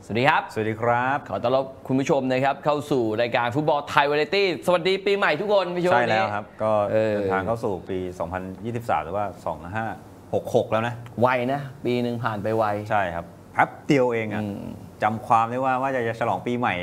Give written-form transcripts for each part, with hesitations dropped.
สวัสดีครับสวัสดีครับขอต้อนรับคุณผู้ชมนะครับเข้าสู่รายการฟุตบอลไทยวาไรตี้สวัสดีปีใหม่ทุกคนพี่ชมใช่แล้วครับก็เดินทางเข้าสู่ปี 2023 หรือว่า 2566 แล้วนะไวนะปีหนึ่งผ่านไปไวใช่ครับแป๊บเดียวเองอ่ะจำความได้ว่าจะฉลองปีใหม่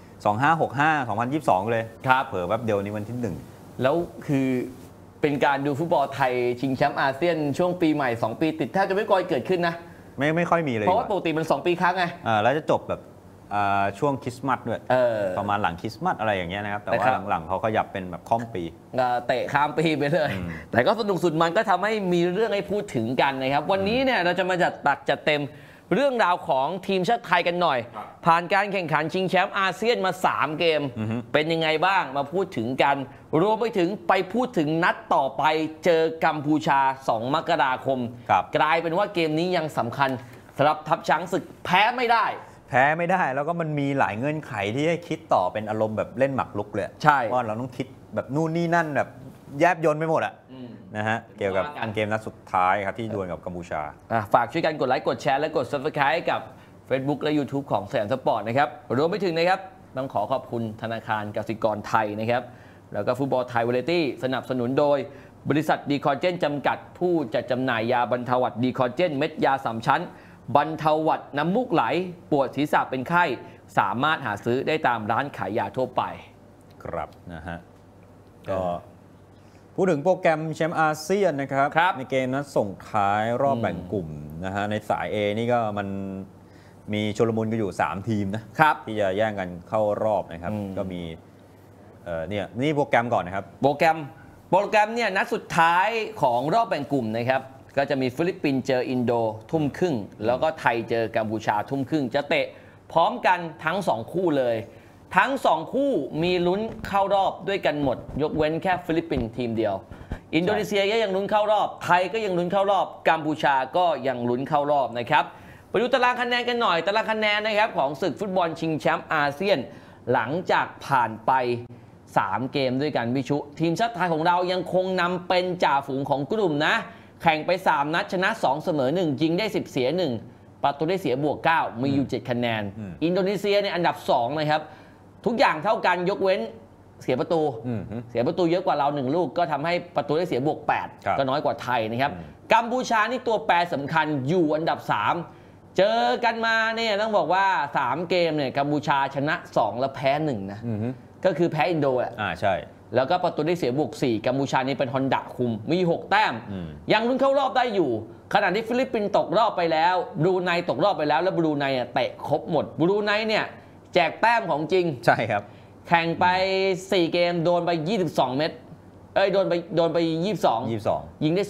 2565 2022 เลยครับเผลอแป๊บเดียวนี้วันที่ 1แล้วคือเป็นการดูฟุตบอลไทยชิงแชมป์อาเซียนช่วงปีใหม่2ปีติดแทบจะไม่ค่อยเกิดขึ้นนะไม่ค่อยมีเลยเพราะว่าปกติมัน2ปีครั้งไงแล้วจะจบแบบช่วงคริสต์มาสด้วยประมาณหลังคริสต์มาสอะไรอย่างเงี้ยนะครับแต่ว่าหลังๆเขาขยับเป็นแบบค่อมปีเตะข้ามปีไปเลยแต่ก็สนุกสุดมันก็ทำให้มีเรื่องให้พูดถึงกันนะครับวันนี้เนี่ยเราจะมาจัดเต็มเรื่องราวของทีมชาติไทยกันหน่อยผ่านการแข่งขันชิงแชมป์อาเซียนมา3เกมเป็นยังไงบ้างมาพูดถึงกันรวมไปถึงพูดถึงนัดต่อไปเจอกัมพูชา2 มกราคมกลายเป็นว่าเกมนี้ยังสำคัญสำหรับทัพช้างศึกแพ้ไม่ได้แล้วก็มันมีหลายเงื่อนไขที่ให้คิดต่อเป็นอารมณ์แบบเล่นหมากรุกเลยใช่ว่าเราต้องคิดแบบนู่นนี่นั่นแบบแยบยลไปหมดอะนะฮะเกี่ยวกับเกมนัดสุดท้ายครับที่ดวลกับกัมพูชาฝากช่วยกันกดไลค์กดแชร์และกด Subscribe กับ Facebook และ YouTube ของสยามสปอร์ตนะครับรวมไปถึงนะครับต้องขอขอบคุณธนาคารกสิกรไทยนะครับแล้วก็ฟุตบอลไทยวาไรตี้สนับสนุนโดยบริษัทดีคอเจนจำกัดผู้จัดจำหน่ายยาบรรเทาหวัดดีคอเจนเม็ดยา3 ชั้นบรรเทาหวัดน้ำมูกไหลปวดศีรษะเป็นไข้สามารถหาซื้อได้ตามร้านขายยาทั่วไปครับนะฮะก็พูดถึงโปรแกรมแชมป์อาเซียนนะครับในเกมนัดส่งท้ายรอบแบ่งกลุ่มนะฮะในสาย A นี่ก็มันมีชลมุนกันอยู่3ทีมนะครับที่จะแย่งกันเข้ารอบนะครับก็มีนี่โปรแกรมก่อนนะครับโปรแกรมเนี่ยนัดสุดท้ายของรอบแบ่งกลุ่มนะครับก็จะมีฟิลิปปินส์เจออินโดทุ่มครึ่งแล้วก็ไทยเจอกัมพูชาทุ่มครึ่งจะเตะพร้อมกันทั้ง2คู่เลยทั้ง2คู่มีลุ้นเข้ารอบด้วยกันหมดยกเว้นแค่ฟิลิปปินส์ทีมเดียวอินโดนีเซียก็ยังลุ้นเข้ารอบไทยก็ยังลุ้นเข้ารอบกัมพูชาก็ยังลุ้นเข้ารอบนะครับไปดูตารางคะแนนกันหน่อยตารางคะแนนนะครับของศึกฟุตบอลชิงแชมป์อาเซียนหลังจากผ่านไป3เกมด้วยกันวิชุทีมชาติไทยของเรายังคงนำเป็นจ่าฝูงของกลุ่มนะแข่งไป3นัดชนะ2เสมอ1ยิงได้10เสีย1ประตูได้เสียบวก9มีอยู่7คะแนนอินโดนีเซียในอันดับ2นะครับทุกอย่างเท่ากันยกเว้นเสียประตูเยอะกว่าเรา1ลูกก็ทำให้ประตูได้เสียบวก8ก็น้อยกว่าไทยนะครับกัมพูชานี่ตัวแปรสำคัญอยู่อันดับ3เจอกันมาเนี่ยต้องบอกว่า3เกมเนี่ยกัมพูชาชนะ2แล้วแพ้1นะก็คือแพ้อินโดแหละใช่แล้วก็ประตูได้เสียบวก4กัมพูชานี่เป็นฮอนดะคุมมี6แต้มยังลุ้นเข้ารอบได้อยู่ขณะที่ฟิลิปปินส์ตกรอบไปแล้วบรูไนตกรอบไปแล้วแล้วบรูไนเตะครบหมดบรูไนเนี่ยแจกแต้มของจริงใช่ครับแข่งไป4เกมโดนไป22เม็ดโดนไป22ยิงได้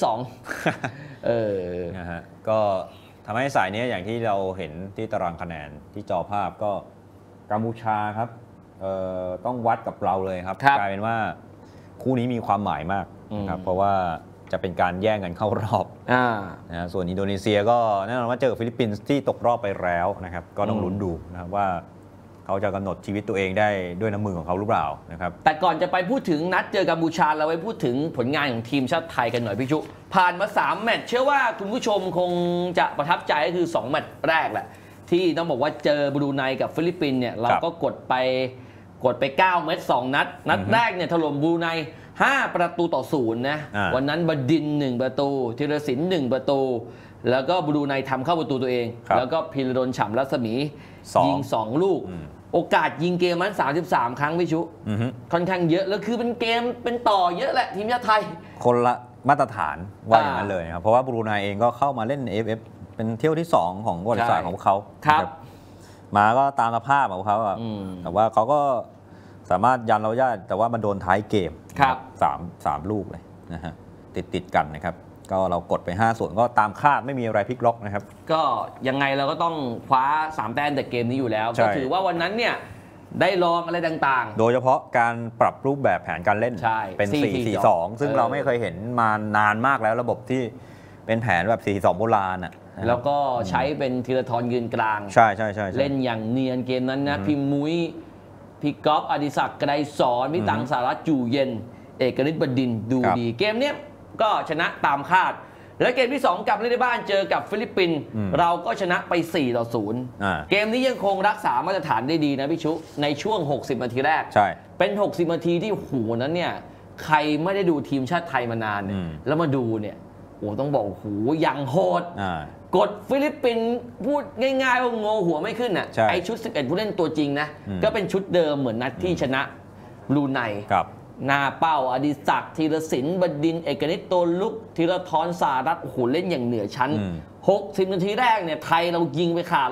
2 นะฮะก็ทำให้สายนี้อย่างที่เราเห็นที่ตารางคะแนนที่จอภาพก็กัมพูชาครับต้องวัดกับเราเลยครับกลายเป็นว่าคู่นี้มีความหมายมากครับเพราะว่าจะเป็นการแย่งกันเข้ารอบนะส่วนอินโดนีเซียก็แน่นอนว่าเจอฟิลิปปินส์ที่ตกรอบไปแล้วนะครับก็ต้องลุ้นดูนะครับว่าเขาจะกำหนดชีวิตตัวเองได้ด้วยน้ำมือของเขาหรือเปล่านะครับแต่ก่อนจะไปพูดถึงนัดเจอกัมพูชาเราไปพูดถึงผลงานของทีมชาติไทยกันหน่อยพี่ชุผ่านมา3แมตช์เชื่อว่าคุณผู้ชมคงจะประทับใจก็คือ2แมตช์แรกแหละที่ต้องบอกว่าเจอบรูไนกับฟิลิปปินส์เนี่ยเราก็กดไป9เม็ด2นัดแรกเนี่ยถล่มบรูไน5ประตูต่อ0นะวันนั้นบดิน1ประตูธีรศิลป์1ประตูแล้วก็บรูไนทำเข้าประตูตัวเองแล้วก็พิรดลฉ่ำรัศมียิง2ลูกโอกาสยิงเกมนั้น33ครั้งพี่ชุค่อนข้างเยอะแล้วคือเป็นเกมเป็นต่อเยอะแหละทีมชาติไทยคนละมาตรฐานว่าอย่างนั้นเลยครับเพราะว่าบรูไนเองก็เข้ามาเล่น AFF เป็นเที่ยวที่2ของประวัติศาสตร์ของเขามาก็ตามสภาพของเขาแต่ว่าเขาก็สามารถยันเราได้แต่ว่ามันโดนท้ายเกม3ลูกเลยนะฮะติดกันนะครับก็เรากดไป5ส่วนก็ตามคาดไม่มีอะไรพลิกล็อกนะครับก็ยังไงเราก็ต้องคว้า3แต้มจากเกมนี้อยู่แล้วก็ถือว่าวันนั้นเนี่ยได้ลองอะไรต่างๆโดยเฉพาะการปรับรูปแบบแผนการเล่นเป็น 4-4-2 ซึ่งเราไม่เคยเห็นมานานมากแล้วระบบที่เป็นแผนแบบ 4-2 โบราณแล้วก็ใช้เป็นธีรทรยืนกลางใช่เล่นอย่างเนียนเกมนั้นนะพี่มุ้ยพี่ก๊อฟอดิศักดิ์ไกรสอนพี่ตังสารัตน์จู่เย็นเอกฤทธิ์บดินทร์ดูดีเกมนี้ก็ชนะตามคาดแล้วเกมที่ 2 กลับเล่นในบ้านเจอกับฟิลิปปินส์เราก็ชนะไป 4-0 เกมนี้ยังคงรักษามาตรฐานได้ดีนะพี่ชุในช่วง 60 นาทีแรกใช่เป็น 60 นาทีที่หูนั้นเนี่ยใครไม่ได้ดูทีมชาติไทยมานานเนี่ยแล้วมาดูเนี่ยโอ้ต้องบอกหูยังโหดกดฟิลิปปินส์พูดง่ายๆว่าโงหัวไม่ขึ้นอ่ะไอชุด11ผู้เล่นตัวจริงนะก็เป็นชุดเดิมเหมือนนัดที่ชนะบรูไนหน้าเป้าอดิศักดิ์ธีรศิลป์บดินทร์เอกนิตโตลุกธีรทรสารัตน์โอ้โหเล่นอย่างเหนือชั้น60 นาทีแรกเนี่ยไทยเรายิงไปขาด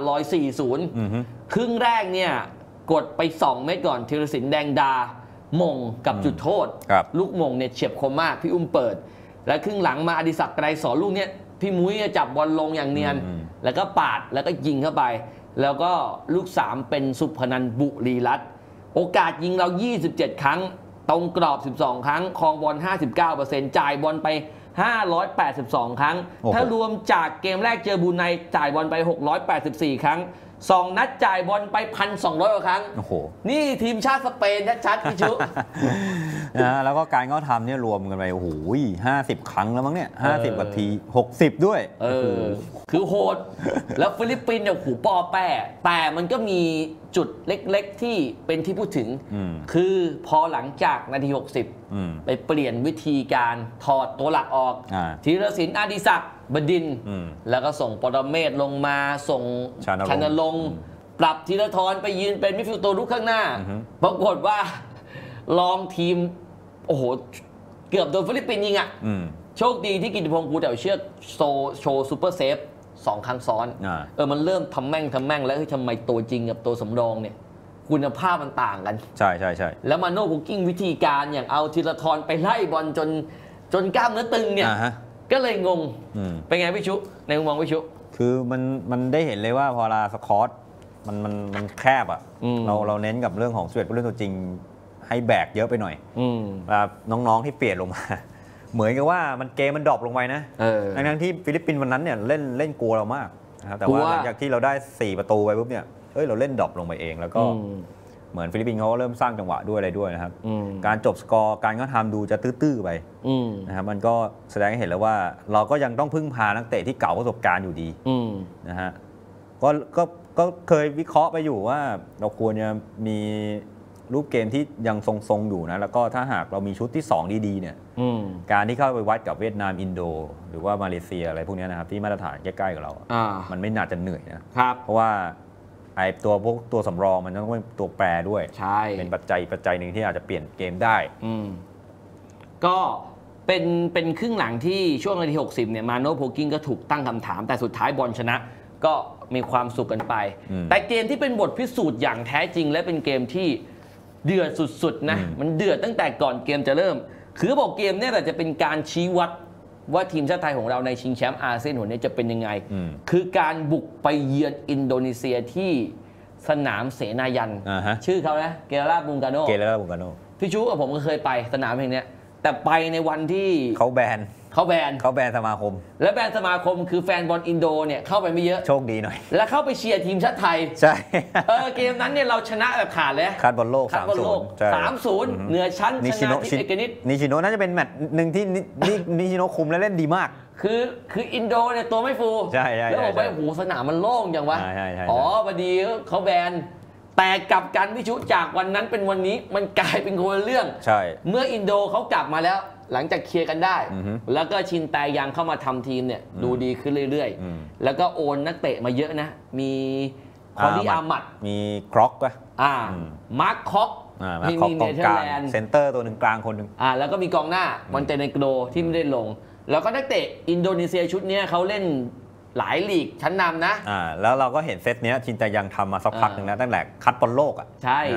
140 ครึ่งแรกเนี่ยกดไป2เม็ดก่อนธีรศิลป์แดงดามงกับจุดโทษลูกมงเนี่ยเฉียบคมมากพี่อุ้มเปิดและครึ่งหลังมาอดิศักดิ์ไกรสอนลูกเนี่ยพี่มุ้ยจับบอลลงอย่างเนียนแล้วก็ปาดแล้วก็ยิงเข้าไปแล้วก็ลูก3เป็นสุพนันท์บุรีรัตน์โอกาสยิงเรา27 ครั้งตรงกรอบ12 ครั้งครองบอล 59% จ่ายบอลไป582 ครั้งถ้ารวมจากเกมแรกเจอบูไนจ่ายบอลไป684 ครั้ง2 นัดจ่ายบอลไป 1,200 กว่าครั้งโอ้โหนี่ทีมชาติสเปนชัดๆพี่ชุนะแล้วก็การเขาทำเนี่ยรวมกันไปโอ้โห50 ครั้งแล้วมั้งเนี่ย50 นาที60ด้วยคือโหดแล้วฟิลิปปินส์เนี่ยหูปอแป้แต่มันก็มีจุดเล็กๆที่เป็นที่พูดถึงคือพอหลังจากนาที60ไปเปลี่ยนวิธีการถอดตัวหลักออกธีรศิลป์อดิศักดิ์บดินทร์แล้วก็ส่งปรเมศลงมาส่งชนรงค์ปรับธีรทรไปยืนเป็นมิดฟิลด์ตัวรุกข้างหน้าปรากฏว่าลองทีมโอ้โหเกือบโดนฟิลิปปินส์ยิงอ่ะโชคดีที่กิติพงษ์ภูแต่เชือกโชว์ซูเปอร์เซฟ2 ครั้งซ้อนมันเริ่มทำแม่งแล้วทำไมตัวจริงกับตัวสำรองเนี่ยคุณภาพมันต่างกันใช่แล้วมาโน่คุกกิ้งวิธีการอย่างเอาธีรทรไปไล่บอลจนกล้ามเนื้อตึงเนี่ยก็เลยงงเป็นไงพี่ชุในมุมมองพี่ชุคือมันได้เห็นเลยว่าพอลาสคอตมันแคบอ่ะเราเน้นกับเรื่องของ11ผู้เล่นตัวจริงให้แบกเยอะไปหน่อยน้องๆที่เปลี่ยนลงมาเหมือนกับว่าเกมมันดรอปลงไปนะทั้งที่ฟิลิปปินส์วันนั้นเนี่ยเล่นกลัวเรามากนะครับแต่ว่าหลังจากที่เราได้4 ประตูไปปุ๊บเนี่ยเราเล่นดรอปลงไปเองแล้วก็เหมือนฟิลิปปินส์เขาเริ่มสร้างจังหวะด้วยอะไรด้วยนะครับการจบสกอร์การก็ทำดูจะตื้อๆไปนะครับมันก็แสดงให้เห็นแล้วว่าเราก็ยังต้องพึ่งพานักเตะที่เก่าประสบการณ์อยู่ดีนะฮะก็เคยวิเคราะห์ไปอยู่ว่าเราควรจะมีรูปเกมที่ยังทรงๆอยู่นะแล้วก็ถ้าหากเรามีชุดที่2ดีๆเนี่ยการที่เข้าไปวัดกับเวียดนามอินโดหรือว่ามาเลเซียอะไรพวกนี้นะครับที่มาตรฐานใกล้ๆกับเรามันไม่น่าจะเหนื่อยนะครับเพราะว่าไอ้ตัวสำรองมันต้องเป็นตัวแปรด้วยเป็นปัจจัยหนึ่งที่อาจจะเปลี่ยนเกมได้ก็เป็นครึ่งหลังที่ช่วงนาที60เนี่ยมาโน่โพกิ้งก็ถูกตั้งคำถามแต่สุดท้ายบอลชนะก็มีความสุขกันไปแต่เกมที่เป็นบทพิสูจน์อย่างแท้จริงและเป็นเกมที่เดือดสุดๆนะมันเดือดตั้งแต่ก่อนเกมจะเริ่มคือบอกเกมเนี่ยแต่จะเป็นการชี้วัดว่าทีมชาติไทยของเราในชิงแชมป์อาเซียนหัวนี้จะเป็นยังไงคือการบุกไปเยือนอินโดนีเซียที่สนามเสนายันชื่อเขานะเกราบุงกาโนพี่ชูกับผมก็เคยไปสนามแห่งนี้แต่ไปในวันที่เขาแบนสมาคมและแบนสมาคมคือแฟนบอลอินโดเนี่ยเข้าไปไม่เยอะโชคดีหน่อยแล้วเข้าไปเชียร์ทีมชาติไทยใช่เกมนั้นเนี่ยเราชนะแบบขาดเลยคัดบอลโลก 3-0 เหนือชั้นชนะที่เอกนิตนิชิโนะน่าจะเป็นแมตช์หนึ่งที่นิชิโนะคุมและเล่นดีมากคืออินโดเนี่ยตัวไม่ฟูแล้วบอกไปโอ้โหสนามมันโล่งอย่างวะพอดีเขาแบนแต่กลับกันพิชุจากวันนั้นเป็นวันนี้มันกลายเป็นคนละเรื่องเมื่ออินโดเขากลับมาแล้วหลังจากเคลียร์กันได้แล้วก็ชินแตยังเข้ามาทำทีมเนี่ยดูดีขึ้นเรื่อยๆแล้วก็โอนนักเตะมาเยอะนะมีคอดี้อามัดมีคร็อกป่ะมาร์คคอกมีเนเธอร์แลนด์เซนเตอร์ตัวหนึ่งกลางคนหนึ่งแล้วก็มีกองหน้ามันเตเนโกรที่ไม่ได้ลงแล้วก็นักเตะอินโดนีเซียชุดนี้เขาเล่นหลายลีกชั้นนำนะแล้วเราก็เห็นเซตนี้ชินแตยังทำมาสักพักหนึ่งนะตั้งแต่คัดบอลโลกใช่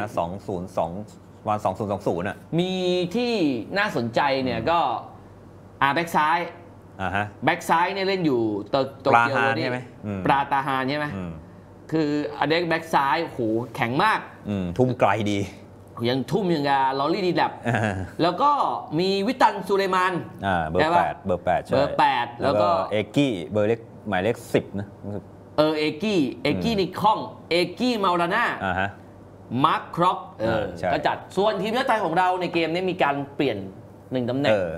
2-0-2วัน2020น่ะมีที่น่าสนใจเนี่ยก็แบ็กซ้ายแบ็กซ้ายเนี่ยเล่นอยู่โตเกียวนี่ปราตาฮานใช่ไหมคืออเด็กแบ็กซ้ายโหแข็งมากทุ่มไกลดียังทุ่มอย่างกับลอรี่ดีแลบแล้วก็มีวิตันซูเลมานเบอร์8ใช่เบอร์8แล้วก็เอกี้เบอร์เล็กหมายเลข10นะเอกี้นิคองเอกี้มาลาน่ามาร์คคร็อกก็จัดส่วนทีมชาติไทยของเราในเกมนี้มีการเปลี่ยน1 ตำแหน่ง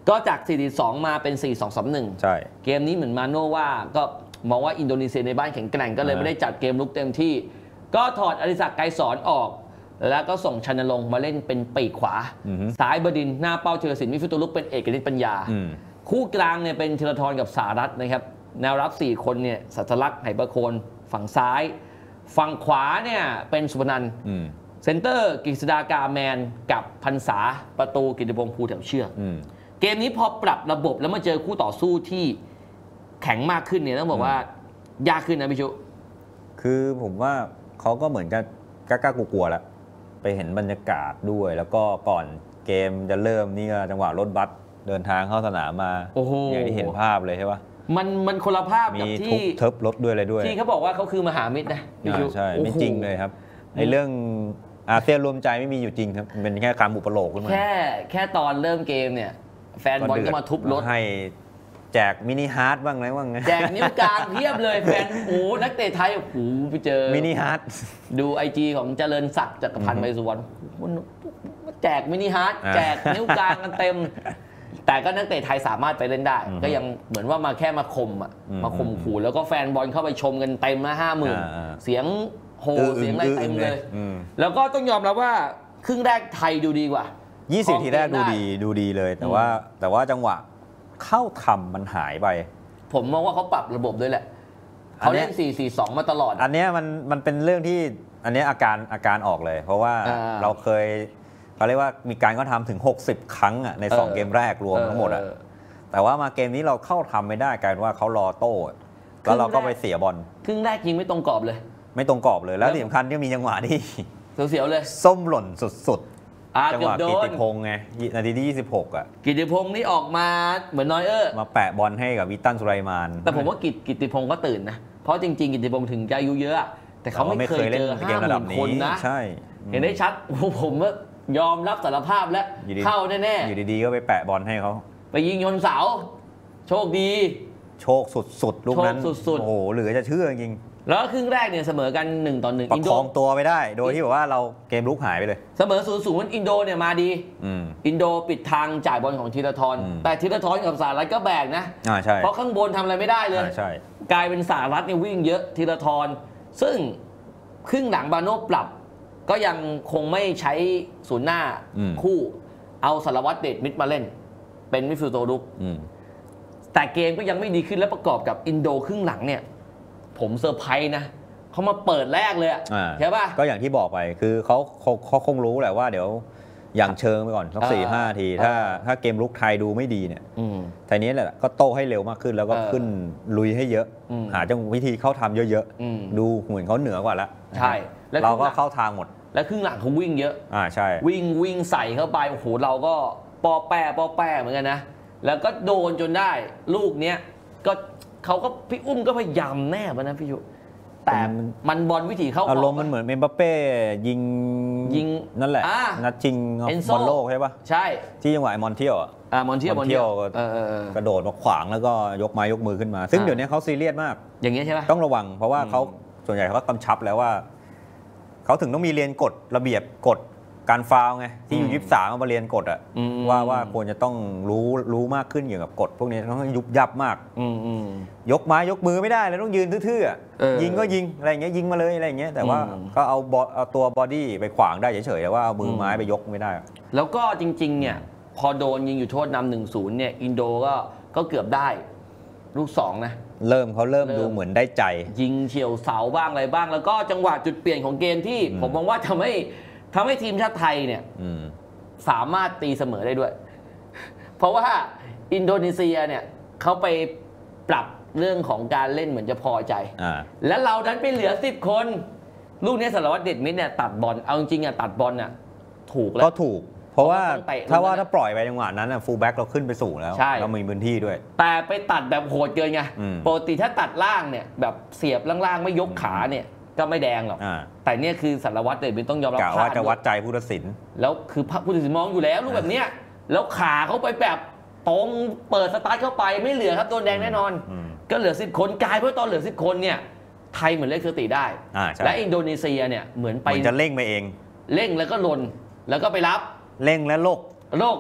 ก็จาก 4-2 มาเป็น 4-2-3-1 ใช่เกมนี้เหมือนมาโน่ว่าก็มองว่าอินโดนีเซียในบ้านแข็งแกร่งก็เลยไม่ได้จัดเกมลุกเต็มที่ก็ถอดอดิศักดิ์ไกรสอนออกแล้วก็ส่งชันนรงค์มาเล่นเป็นปีกขวาซ้ายบดินทร์หน้าเป้าธีรศิลป์มิดฟิลด์ตัวลุกเป็นเอกนิตปัญญาคู่กลางเนี่ยเป็นธีรทรกับสารัตน์นะครับแนวรับ4คนเนี่ยสัจลักษณ์ไหประโคนฝั่งซ้ายฝั่งขวาเนี่ยเป็นสุพนันท์เซนเตอร์กฤษดากาแมนกับพันษาประตูกิติพงษ์ภูแถวเชือกเกมนี้พอปรับระบบแล้วมาเจอคู่ต่อสู้ที่แข็งมากขึ้นเนี่ยต้องบอกว่ายากขึ้นนะพี่ชุคือผมว่าเขาก็เหมือนกับกล้ากลัวๆแล้วไปเห็นบรรยากาศด้วยแล้วก็ก่อนเกมจะเริ่มนี่ก็จังหวะรถบัสเดินทางเข้าสนามมาอย่างที่เห็นภาพเลยใช่ปะมันคนละภาพกับที่ทุบเทิบรถด้วยอะไรด้วยที่เขาบอกว่าเขาคือมหามิตรนะใช่ไม่จริงเลยครับในเรื่องอาเซียนรวมใจไม่มีอยู่จริงครับเป็นแค่การบุปโลกขึ้นมาแค่ตอนเริ่มเกมเนี่ยแฟนบอลก็มาทุบรถให้แจกมินิฮาร์ดบ้างอะไรบ้างแจกนิ้วกลางเพียบเลยแฟนนักเตะไทยไปเจอมินิฮาร์ดดู IG ของเจริญศักดิ์จักรพันธ์ไพศวรแจกมินิฮาร์ดแจกนิ้วกลางกันเต็มแต่ก็นักเตะไทยสามารถไปเล่นได้ก็ยังเหมือนว่ามาแค่มาข่มขู่แล้วก็แฟนบอลเข้าไปชมกันเต็มนะ50,000เสียงโห่เสียงอะไรเต็มเลยแล้วก็ต้องยอมรับว่าครึ่งแรกไทยดูดีกว่า 20 ทีแรกดูดีเลยแต่ว่าจังหวะเข้าทำมันหายไปผมมองว่าเขาปรับระบบด้วยแหละเขาเล่น 4-4-2 มาตลอดอันนี้มันเป็นเรื่องที่อันนี้อาการออกเลยเพราะว่าเราเคยเขาเรียกว่ามีการเข้าทำถึง60 ครั้งอ่ะใน2เกมแรกรวมทั้งหมดอ่ะแต่ว่ามาเกมนี้เราเข้าทำไม่ได้กลายเป็นว่าเขารอโต้แล้วเราก็ไปเสียบอลครึ่งแรกยิงไม่ตรงกรอบเลยไม่ตรงกรอบเลยแล้วที่สำคัญที่มีจังหวะที่เสียวๆเลยส้มหล่นสุดจังหวะกิติพงษ์ไงนาทีที่26อ่ะกิติพงษ์นี่ออกมาเหมือนนอยมาแปะบอลให้กับวิตันสุไลมานแต่ผมว่ากิติพงษ์ก็ตื่นนะเพราะจริงๆกิติพงษ์ถึงอายุเยอะแต่เขาไม่เคยเจอ50,000 คนนะใช่เห็นได้ชัดผมว่ายอมรับสารภาพแล้วเข้าแน่ๆอยู่ดีๆก็ไปแปะบอลให้เขาไปยิงยนเสาโชคดีโชคสุดๆลูกนั้นโอ้โหเหลือจะเชื่อจริงแล้วครึ่งแรกเนี่ยเสมอกัน1-1 ประคองตัวไปได้โดยที่แบบว่าเราเกมลุกหายไปเลยเสมอ0-0อินโดเนี่ยมาดีอินโดปิดทางจ่ายบอลของธีรทรแต่ธีรทรกับสหรัฐก็แบกนะเพราะข้างบนทำอะไรไม่ได้เลยกลายเป็นสหรัฐเนี่ยวิ่งเยอะธีรทรซึ่งครึ่งหลังบาโน่ปรับก็ยังคงไม่ใช้ศูนย์หน้าคู่เอาสารวัตรเดชมิตรมาเล่นเป็นมิดฟิลด์ตัวรุกแต่เกมก็ยังไม่ดีขึ้นและประกอบกับอินโดครึ่งหลังเนี่ยผมเซอร์ไพรส์นะเขามาเปิดแรกเลยใช่ป่ะก็อย่างที่บอกไปคือเขาคงรู้แหละว่าเดี๋ยวอย่างเชิงไปก่อนสัก4-5 ทีถ้าเกมลุกไทยดูไม่ดีเนี่ยทีนี้แหละก็โต้ให้เร็วมากขึ้นแล้วก็ขึ้นลุยให้เยอะหาจังวิธีเข้าทำเยอะๆดูเหมือนเขาเหนือกว่าแล้วใช่เราก็เข้าทางหมดและครึ่งหลังเขาวิ่งเยอะใช่วิ่งใส่เข้าไปโอ้โหเราก็ปอแป้เหมือนกันนะแล้วก็โดนจนได้ลูกเนี้ยก็เขาก็พี่อุ้มก็พยายามแน่มานะพี่ยุแต่มันบอลวิถีเข้าอารมณ์มันเหมือนเมบัปเป้ยิงนั่นแหละนัดชิงบอลโลกใช่ปะใช่ที่จังหวะมอนเทียลมอนเทียลกระโดดมาขวางแล้วก็ยกไม้ยกมือขึ้นมาซึ่งเดี๋ยวนี้เขาซีเรียสมากอย่างเงี้ยใช่ไหมต้องระวังเพราะว่าเขาส่วนใหญ่เขากำชับแล้วว่าเขาถึงต้องมีเรียนกฎระเบียบกฎการฟาวไงที่อยู่23มาเรียนกฎอะว่าควรจะต้องรู้มากขึ้นเกี่ยวกับกฎพวกนี้ต้องยุบยับมากยกไม้ยกมือไม่ได้แล้วต้องยืนทื่อๆยิงก็ยิงอะไรอย่างเงี้ยยิงมาเลยอะไรอย่างเงี้ยแต่ว่าก็เอาตัวบอดี้ไปขวางได้เฉยๆแต่ว่าเอามือไม้ไปยกไม่ได้แล้วก็จริงๆเนี่ยพอโดนยิงอยู่โทษนำ 1-0เนี่ยอินโดก็เกือบได้ลูก2นะเขาเริ่มดูเหมือนได้ใจยิงเฉียวเสาบ้างอะไรบ้างแล้วก็จังหวะจุดเปลี่ยนของเกมที่ผมมองว่าทำให้ทีมชาติไทยเนี่ยสามารถตีเสมอได้ด้วยเพราะว่าอินโดนีเซียเนี่ยเขาไปปรับเรื่องของการเล่นเหมือนจะพอใจและเราดันไปเหลือ10 คนลูกนี้สารวัตรเดชมิตรเนี่ยตัดบอลเอาจริงๆตัดบอลน่ะถูกแล้วก็ถูกเพราะว่าถ้าปล่อยไปจังหวะนั้นฟูลแบ็กเราขึ้นไปสูงแล้วเรามีพื้นที่ด้วยแต่ไปตัดแบบโหดเกินไงปกติถ้าตัดล่างเนี่ยแบบเสียบล่างๆไม่ยกขาเนี่ยก็ไม่แดงหรอกแต่เนี่ยคือสารวัตรเดชมิตรต้องยอมรับว่าจะวัดใจผู้ตัดสินแล้วคือผู้ตัดสินมองอยู่แล้วลูกแบบเนี้ยแล้วขาเขาไปแบบตรงเปิดสตาร์ทเข้าไปไม่เหลือครับโดนแดงแน่นอนก็เหลือ10 คนกลายเพราะตอนเหลือ10 คนเนี่ยไทยเหมือนเล่นสติได้และอินโดนีเซียเนี่ยเหมือนไปจะเร่งไปเองเร่งแล้วก็หล่นแล้วก็ไปรับเร่งและโลก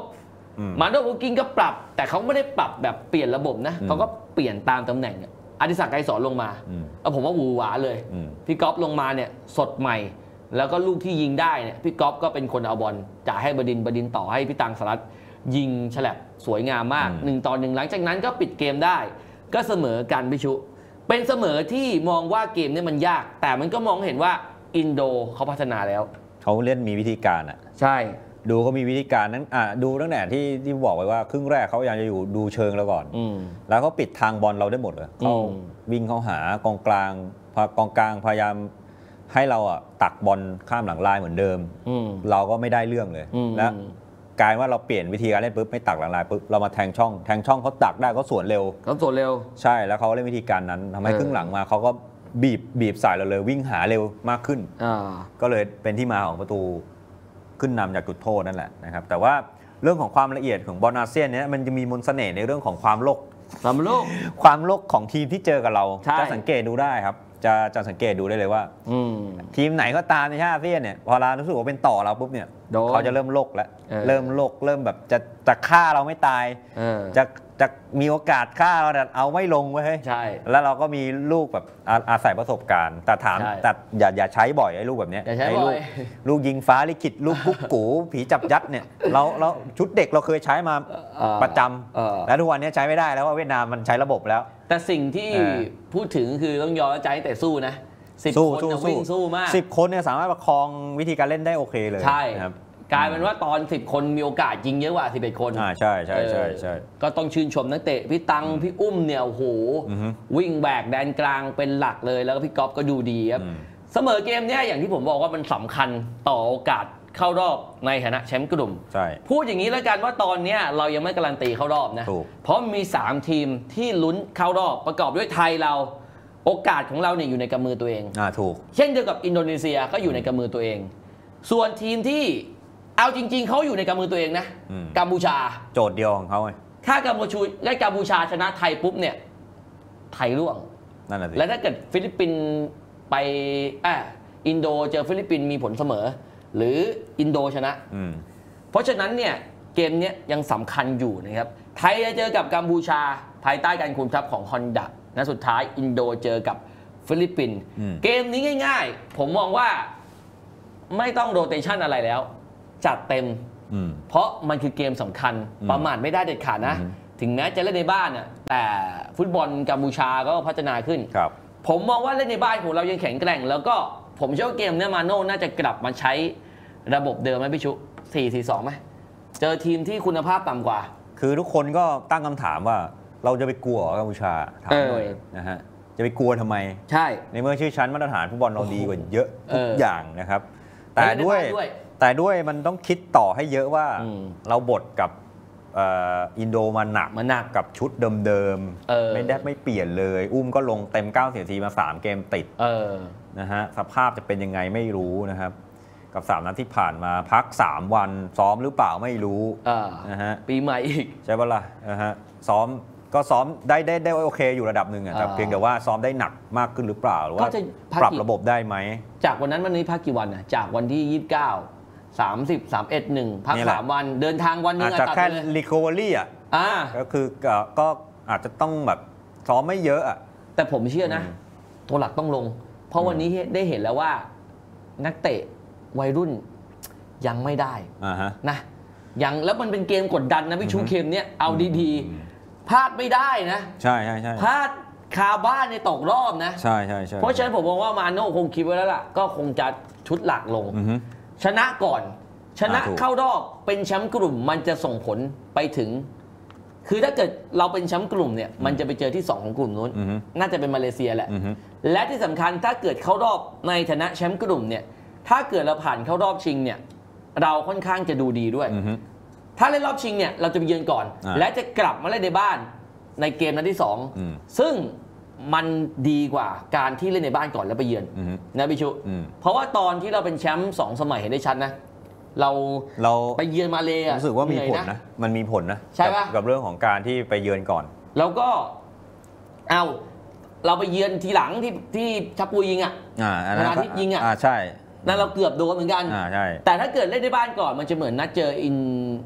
มาโน่พูกิ้งก็ปรับแต่เขาไม่ได้ปรับแบบเปลี่ยนระบบนะเขาก็เปลี่ยนตามตำแหน่งอดิศักดิ์ไกรสอนลงมาผมว่าหวือหวาเลยพี่ก๊อฟลงมาเนี่ยสดใหม่แล้วก็ลูกที่ยิงได้เนี่ยพี่ก๊อฟก็เป็นคนเอาบอลจ่ายให้บดินต่อให้พี่ตังสลัดยิงฉลับสวยงามมาก1-1หลังจากนั้นก็ปิดเกมได้ก็เสมอกันพิชุเป็นเสมอที่มองว่าเกมนี้มันยากแต่มันก็มองเห็นว่าอินโดเขาพัฒนาแล้วเขาเล่นมีวิธีการใช่ดูเขามีวิธีการนั้นดูตั้งแต่ที่บอกไว้ว่าครึ่งแรกเขาพยายามจะอยู่ดูเชิงเราก่อนแล้วเขาปิดทางบอลเราได้หมดเลยเขาวิ่งเข้าหากองกลางพยายามให้เราตักบอลข้ามหลังลายเหมือนเดิมเราก็ไม่ได้เรื่องเลยแล้วกลายว่าเราเปลี่ยนวิธีการเล่นปุ๊บไม่ตักหลังลายปุ๊บเรามาแทงช่องเขาตักได้เขาสวนเร็วใช่แล้วเขาเล่นวิธีการนั้นทำให้ครึ่งหลังมาเขาก็บีบใส่เราเลยวิ่งหาเร็วมากขึ้นก็เลยเป็นที่มาของประตูขึ้นนำจากจุดโทษนั่นแหละนะครับแต่ว่าเรื่องของความละเอียดของบอลอาเซียนเนี่ยมันจะมีมนต์เสน่ห์ในเรื่องของความโลกของทีมที่เจอกับเราจะสังเกตดูได้ครับจะสังเกตดูได้เลยว่าทีมไหนก็ตามในชาติอาเซียนเนี่ยพอเรารู้สึกว่าเป็นต่อเราปุ๊บเนี่ยเขาจะเริ่มโลกแล้วเริ่มแบบจะฆ่าเราไม่ตายจะมีโอกาสฆ่าเราแต่เอาไม่ลงไว้ให้ใช่แล้วเราก็มีลูกแบบอาศัยประสบการณ์แต่อย่าใช้บ่อยไอ้ลูกแบบนี้ไอ้ลูกยิงฟ้าลิขิตลูกกุ๊กกูผีจับยัดเนี่ยเราชุดเด็กเราเคยใช้มาประจำแล้วทุกวันนี้ใช้ไม่ได้แล้วว่าเวียดนามมันใช้ระบบแล้วแต่สิ่งที่พูดถึงคือต้องยอมใจแต่สู้นะ10 คนวิ่งสู้มาก 10 คนเนี่ยสามารถประคองวิธีการเล่นได้โอเคเลยใช่ครับกลายเป็นว่าตอน10 คนมีโอกาสยิงเยอะกว่า11 คนใช่ก็ต้องชื่นชมนักเตะพี่ตังพี่อุ้มเนี่ยโอ้โหวิ่งแบกแดนกลางเป็นหลักเลยแล้วก็พี่ก๊อฟก็ดูดีครับเสมอเกมเนี่ยอย่างที่ผมบอกว่ามันสำคัญต่อโอกาสเข้ารอบในฐานะแชมป์กลุ่มพูดอย่างนี้แล้วกันว่าตอนนี้เรายังไม่การันตีเข้ารอบนะเพราะมี3 ทีมที่ลุ้นเข้ารอบประกอบด้วยไทยเราโอกาสของเราเนี่ยอยู่ในกำมือตัวเองถูกเช่นเดียวกับอินโดนีเซียก็อยู่ในกำมือตัวเองส่วนทีมที่เอาจริงๆเขาอยู่ในกำมือตัวเองนะกัมพูชาโจทย์เดียวของเขาไงถ้ากัมพูชาชนะไทยปุ๊บเนี่ยไทยร่วงนั่นแหละสิและถ้าเกิดฟิลิปปินส์ไปอินโดเจอฟิลิปปินส์มีผลเสมอหรืออินโดชนะเพราะฉะนั้นเนี่ยเกมนี้ยังสำคัญอยู่นะครับไทยจะเจอกับกัมพูชาภายใต้การคุมทัพของฮอนดะและสุดท้ายอินโดเจอกับฟิลิปปินส์เกมนี้ง่ายๆผมมองว่าไม่ต้องโรเตชันอะไรแล้วจัดเต็มเพราะมันคือเกมสำคัญประมาทไม่ได้เด็ดขาดนะถึงแม้จะเล่นในบ้านน่ะแต่ฟุตบอลกัมพูชาก็พัฒนาขึ้นผมมองว่าเล่นในบ้านของเรายังแข็งแกร่งแล้วก็ผมเชื่อว่าเกมนี้มาโน่น่าจะกลับมาใช้ระบบเดิมไหมพี่ชุ 4-4-2 ไหมเจอทีมที่คุณภาพต่ำกว่าคือทุกคนก็ตั้งคำถามว่าเราจะไปกลัวกัมพูชาถามหน่อยนะฮะจะไปกลัวทำไมใช่ในเมื่อชื่อชั้นมาตรฐานฟุตบอลเราดีกว่าเยอะทุกอย่างนะครับแต่ด้วยมันต้องคิดต่อให้เยอะว่าเราบทกับอินโดมาหนักกับชุดเดิมๆไม่เปลี่ยนเลยอุ้มก็ลงเต็ม90 นาทีมา3 เกมติดนะฮะสภาพจะเป็นยังไงไม่รู้นะครับกับ3 นัดที่ผ่านมาพัก3 วันซ้อมหรือเปล่าไม่รู้นะฮะปีใหม่อีกใช่ปะล่ะนะฮะซ้อมได้โอเคอยู่ระดับหนึ่งแต่เพียงแต่ว่าซ้อมได้หนักมากขึ้นหรือเปล่าหรือว่าปรับระบบได้ไหมจากวันนั้นวันนี้พักกี่วันนะจากวันที่29 30 31 1พัก3 วันเดินทางวันนึงอาจจะแค่รีคอเวอรี่ก็คือก็อาจจะต้องแบบซ้อมไม่เยอะแต่ผมเชื่อนะตัวหลักต้องลงเพราะวันนี้ได้เห็นแล้วว่านักเตะวัยรุ่นยังไม่ได้นะยังแล้วมันเป็นเกมกดดันนะพี่ชูเข็มเนี่ยเอาดีๆพลาดไม่ได้นะใช่พลาดคาบ้านในตกรอบนะใช่เพราะฉะนั้นผมมองว่ามาโน่คงคิดไว้แล้วล่ะก็คงจะชุดหลักลงชนะก่อนชนะเข้ารอบเป็นแชมป์กลุ่มมันจะส่งผลไปถึงคือถ้าเกิดเราเป็นแชมป์กลุ่มเนี่ยมันจะไปเจอที่2ของกลุ่มนู้นน่าจะเป็นมาเลเซียแหละและที่สำคัญถ้าเกิดเข้ารอบในฐานะแชมป์กลุ่มเนี่ยถ้าเกิดเราผ่านเข้ารอบชิงเนี่ยเราค่อนข้างจะดูดีด้วยถ้าเล่นรอบชิงเนี่ยเราจะไปเยือนก่อนและจะกลับมาเล่นในบ้านในเกมนัดที่2ซึ่งมันดีกว่าการที่เล่นในบ้านก่อนแล้วไปเยือนนะพี่ชุเพราะว่าตอนที่เราเป็นแชมป์2 สมัยเห็นได้ชัดนะเราไปเยือนมาเลยรู้สึกว่ามีผลนะมันมีผลนะใช่ป่ะกับเรื่องของการที่ไปเยือนก่อนแล้วก็เราไปเยือนทีหลังที่ชับปูยิงธนาทิพย์ยิงใช่นั่นเราเกือบโดนเหมือนกันใช่แต่ถ้าเกิดเล่นในบ้านก่อนมันจะเหมือนนัดเจอ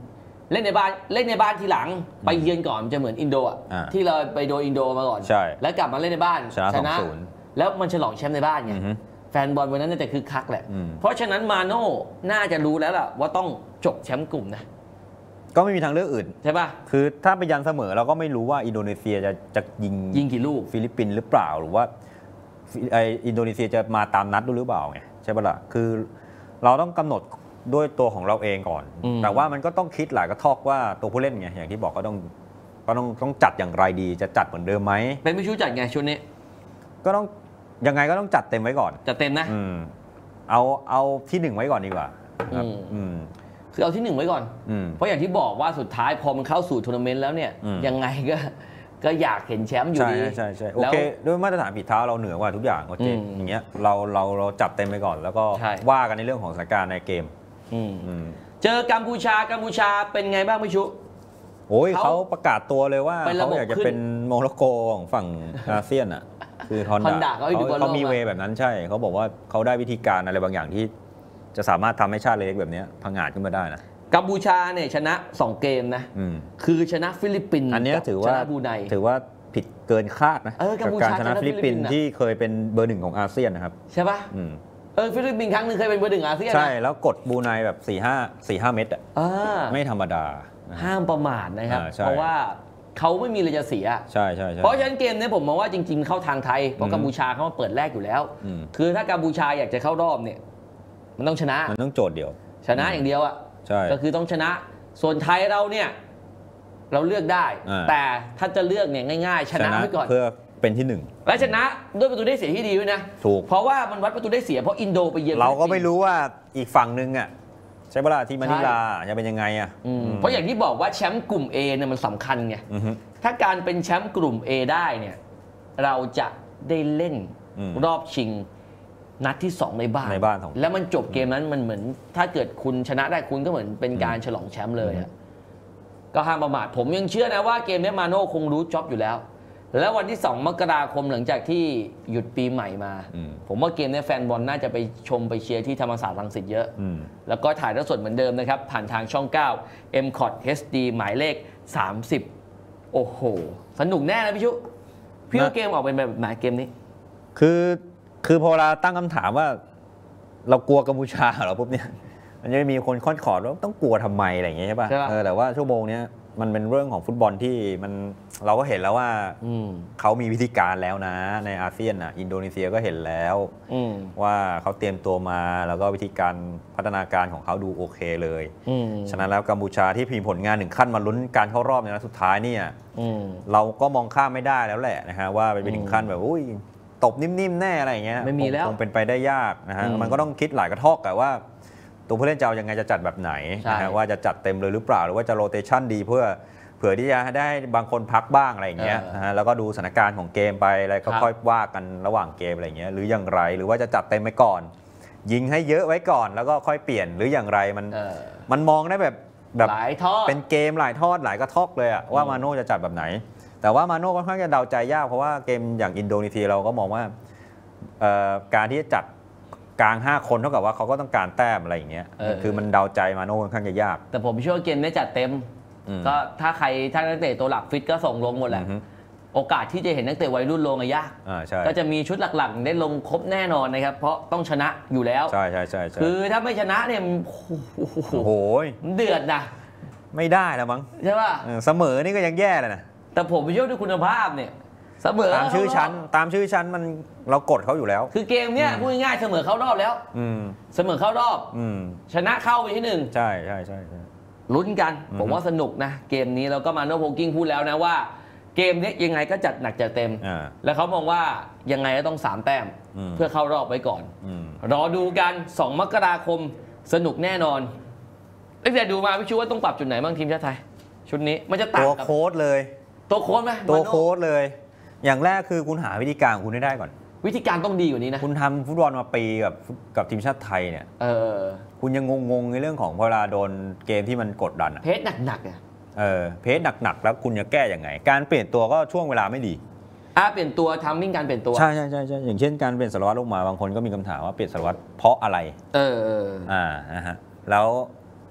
เล่นในบ้านทีหลังไปเยือนก่อนจะเหมือนอินโดที่เราไปโดนอินโดมาก่อนแล้วกลับมาเล่นในบ้านชนะแล้วมันฉลองแชมป์ในบ้านไงแฟนบอลวันนั้นน่าจะคึกคักแหละเพราะฉะนั้นมาโน่น่าจะรู้แล้วล่ะว่าต้องจบแชมป์กลุ่มนะก็ไม่มีทางเลือกอื่นใช่ป่ะคือถ้าไปยันเสมอเราก็ไม่รู้ว่าอินโดนีเซียจะยิงกี่ลูกฟิลิปปินส์หรือเปล่าหรือว่าอินโดนีเซียจะมาตามนัดหรือเปล่าไงใช่ป่ะล่ะคือเราต้องกำหนดด้วยตัวของเราเองก่อนแต่ว่ามันก็ต้องคิดหลายกระทอกว่าตัวผู้เล่นไงอย่างที่บอกก็ต้องจัดอย่างไรดีจะจัดเหมือนเดิมไหมเป็นไม่ชู้จัดไงชุดนี้ก็ต้องยังไงก็ต้องจัดเต็มไว้ก่อนจัดเต็มนะเอาที่1ไว้ก่อนดีกว่าคือเอาที่1ไว้ก่อนเพราะอย่างที่บอกว่าสุดท้ายพอมันเข้าสู่ทัวร์นาเมนต์แล้วเนี่ยยังไงก็อยากเห็นแชมป์อยู่ดีใช่โอเคด้วยมาตรฐานฝีเท้าเราเหนือกว่าทุกอย่างโอเคอย่างเงี้ยเราจัดเต็มไปก่อนแล้วก็ว่ากันในเรื่องของสถานการณ์ในเกมเจอกัมพูชาเป็นไงบ้างพี่ชุโอ้ยเขาประกาศตัวเลยว่าเขาอยากจะเป็นโมร็อกโกของฝั่งอาเซียนอ่ะคือฮอนด้าเขามีเวแบบนั้นใช่เขาบอกว่าเขาได้วิธีการอะไรบางอย่างที่จะสามารถทำให้ชาติเล็กแบบนี้พังงาดขึ้นมาได้นะกัมพูชาเนี่ยชนะ2เกมนะคือชนะฟิลิปปินส์อันนี้ถือว่าผิดเกินคาดนะกับการชนะฟิลิปปินส์ที่เคยเป็นเบอร์1ของอาเซียนนะครับใช่ปะฟิลิปปินส์ครั้งนึงเคยเป็นเบอร์1อาเซียนใช่แล้วกดบรูไนแบบ4-5 เม็ดอ่ะไม่ธรรมดาห้ามประมาทนะครับเพราะว่าเขาไม่มีอะไรจะเสียใช่เพราะฉะนั้นเกมนี้ผมมองว่าจริงๆเข้าทางไทยเพราะกัมพูชาเขามาเปิดแรกอยู่แล้วคือถ้ากัมพูชาอยากจะเข้ารอบเนี่ยมันต้องชนะมันต้องโจทย์เดียวชนะอย่างเดียวอ่ะก็คือต้องชนะส่วนไทยเราเนี่ยเราเลือกได้แต่ถ้าจะเลือกเนี่ยง่ายๆชนะไว้ก่อนเพื่อเป็นที่1 และชนะด้วยประตูได้เสียที่ดีด้วยนะถูกเพราะว่ามันวัดประตูได้เสียเพราะอินโดไปเยือนเราก็ไม่รู้ว่าอีกฝั่งนึงอ่ะใช่เวลาที่มะนิลาจะเป็นยังไงอ่ะเพราะอย่างที่บอกว่าแชมป์กลุ่ม A เนี่ยมันสำคัญไงถ้าการเป็นแชมป์กลุ่ม A ได้เนี่ยเราจะได้เล่นรอบชิงนัดที่2ในบ้านแล้วมันจบเกมนั้นมันเหมือนถ้าเกิดคุณชนะได้คุณก็เหมือนเป็นการฉลองแชมป์เลยก็ห้ามประมาทผมยังเชื่อนะว่าเกมนี้มาโน่คงรู้จ็อบอยู่แล้วแล้ววันที่2 มกราคมหลังจากที่หยุดปีใหม่มาผมว่าเกมนี้แฟนบอลน่าจะไปชมไปเชียร์ที่ธรรมศาสตร์รังสิตเยอะแล้วก็ถ่ายทอดสดเหมือนเดิมนะครับผ่านทางช่อง9 MCOT HD หมายเลข30โอ้โหสนุกแน่นะพี่ชุพี่ว่าเกมออกเป็นแบบไหนเกมนี้คือพอเราตั้งคำถามว่าเรากลัวกัมพูชาเหรอปุ๊บเนี่ยมันจะมีคนค้อนขอดว่าต้องกลัวทำไมอะไรอย่างเงี้ยใช่ป่ะแต่ว่าชั่วโมงนี้มันเป็นเรื่องของฟุตบอลที่เราก็เห็นแล้วว่าเขามีวิธีการแล้วนะในอาเซียนอ่ะอินโดนีเซียก็เห็นแล้วว่าเขาเตรียมตัวมาแล้วก็วิธีการพัฒนาการของเขาดูโอเคเลยฉะนั้นแล้วกัมพูชาที่มีผลงานถึงขั้นมาลุ้นการเข้ารอบในนัดสุดท้ายเนี่ยเราก็มองข้ามไม่ได้แล้วแหละนะฮะว่าไปถึงขั้นแบบอุ้ยตบนิ่มๆแน่อะไรอย่างเงี้ยไม่มีแล้วคงเป็นไปได้ยากนะฮะมันก็ต้องคิดหลายกระทอกแต่ว่าตัวผู้เล่นจะยังไงจะจัดแบบไหนนะฮะว่าจะจัดเต็มเลยหรือเปล่าหรือว่าจะโรเตชันดีเผื่อที่จะได้บางคนพักบ้างอะไรอย่างเงี้ยนะฮะแล้วก็ดูสถานการณ์ของเกมไปอะไรก็ค่อยว่ากันระหว่างเกมอะไรอย่างเงี้ยหรืออย่างไรหรือว่าจะจัดเต็มไปก่อนยิงให้เยอะไว้ก่อนแล้วก็ค่อยเปลี่ยนหรืออย่างไรมันมองได้แบบหลายทอดเป็นเกมหลายทอดหลายกระทอกเลยอะว่ามาโน่จะจัดแบบไหนแต่ว่ามาโน่ค่อนข้างจะเดาใจยากเพราะว่าเกมอย่างอินโดนีเซียเราก็มองว่าการที่จะจัดกลาง5คนเท่ากับว่าเขาก็ต้องการแต้มอะไรอย่างเงี้ยคือมันเดาใจมาโน่ค่อนข้างจะยากแต่ผมเชื่อว่าเกมนี้จัดเต็มก็ถ้านักเตะตัวหลักฟิตก็ส่งลงหมดแหละโอกาสที่จะเห็นนักเตะวัยรุ่นลงยากก็จะมีชุดหลักๆได้ลงครบแน่นอนนะครับเพราะต้องชนะอยู่แล้วใช่คือถ้าไม่ชนะเนี่ยโอ้โหเดือดนะไม่ได้แล้วมั้งใช่ป่ะเสมอนี่ก็ยังแย่เลยนะแต่ผมเชื่อด้วยคุณภาพเนี่ยเสมอตามชื่อชั้นมันเรากดเขาอยู่แล้วคือเกมเนี้ยพูดง่ายๆเสมอเข้ารอบแล้วเสมอเข้ารอบชนะเข้าไปที่1 ใช่ลุ้นกันผมว่าสนุกนะเกมนี้แล้วก็มาโน่โพกิ้งพูดแล้วนะว่าเกมนี้ยังไงก็จัดหนักจัดเต็มแล้วเขามองว่ายังไงก็ต้อง3 แต้มเพื่อเข้ารอบไว้ก่อนรอดูกัน2 มกราคมสนุกแน่นอนตั้งแต่ดูมาพี่ชูว่าต้องปรับจุดไหนบ้างทีมชาติไทยชุดนี้มันจะต่างกับตัวโค้ชเลยตัวโค้ชไหมตัวโค้ชเลยอย่างแรกคือคุณหาวิธีการของคุณให้ได้ก่อนวิธีการต้องดีกว่านี้นะคุณทำฟุตบอลมาปีกับทีมชาติไทยเนี่ยคุณยังงงในเรื่องของเวลาโดนเกมที่มันกดดันเพจหนักๆเพจหนักๆแล้วคุณจะแก้ยังไงการเปลี่ยนตัวก็ช่วงเวลาไม่ดีเปลี่ยนตัวทำมิ่งการเปลี่ยนตัวใช่อย่างเช่นการเปลี่ยนสารวัตรลงมาบางคนก็มีคำถามว่าเปลี่ยนสารวัตรเพราะอะไรนะฮะแล้ว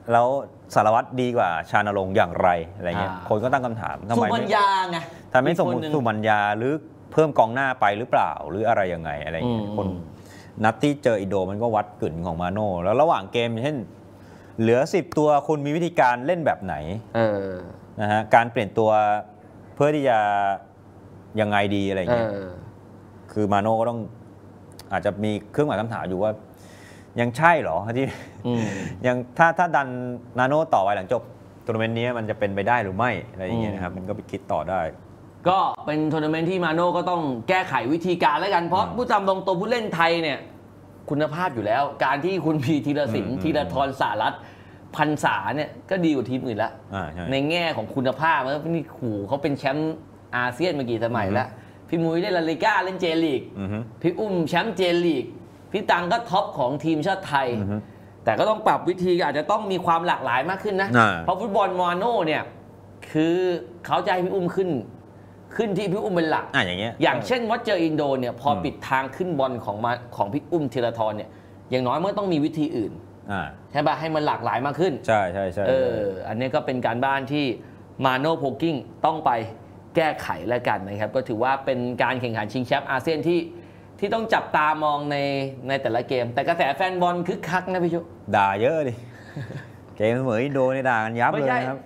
แล้วสารวัตรดีกว่าชานรงค์อย่างไรอะไรเงี้ยคนก็ตั้งคำถามทำสุไมมัญญาไงทำไมส่งสุมัญญาหรือเพิ่มกองหน้าไปหรือเปล่าหรืออะไรยังไงอะไรเงี้ยคนนัดที่เจออินโดมันก็วัดกึ่นของมาโน่แล้วระหว่างเกมเช่นเหลือ10ตัวคุณมีวิธีการเล่นแบบไหนนะฮะการเปลี่ยนตัวเพื่อที่จะยังไงดีอะไรเงี้ยคือมาโน่ก็ต้องอาจจะมีเครื่องหมายคำถามอยู่ว่ายังใช่เหรอที่ยังถ้าดันนาโน่ต่อไปหลังจบทัวร์นาเมนต์นี้มันจะเป็นไปได้หรือไม่อะไรอย่างเงี้ยนะครับมันก็ไปคิดต่อได้ก็เป็นทัวร์นาเมนต์ที่มาโน่ก็ต้องแก้ไขวิธีการแล้วกันเพราะผู้จำตรงตัวผู้เล่นไทยเนี่ยคุณภาพอยู่แล้วการที่คุณมีธีรศิลป์ธีรทรสารัตน์พันษาเนี่ยก็ดีกว่าทีมอื่นแล้วในแง่ของคุณภาพแล้วนี่ขู่เขาเป็นแชมป์อาเซียนมากี่สมัยแล้วพี่มุ้ยเล่นลาลิก้าเล่นเจลีกพี่อุ้มแชมป์เจลีกพี่ตังก็ท็อปของทีมชาติไทยแต่ก็ต้องปรับวิธีอาจจะต้องมีความหลากหลายมากขึ้นนะเพราะฟุตบอลมาโน่เนี่ยคือเขาจะให้พี่อุ้มขึ้นที่พี่อุ้มเป็นหลักอย่างเช่นว่าเจออินโดเนี่ยพอปิดทางขึ้นบอลของพี่อุ้มธีรทรเนี่ยอย่างน้อยมันต้องมีวิธีอื่นใช่ป่ะให้มันหลากหลายมากขึ้นใช่อันนี้ก็เป็นการบ้านที่มาโน่โพกิ้งต้องไปแก้ไขแล้วกันนะครับก็ถือว่าเป็นการแข่งขันชิงแชมป์อาเซียนที่ต้องจับตามองในแต่ละเกมแต่กระแสแฟนบอลคึกคักนะพี่ชุด่าเยอะดิเกมเหมือนอินโดนี่ด่ากันยับเลยครับ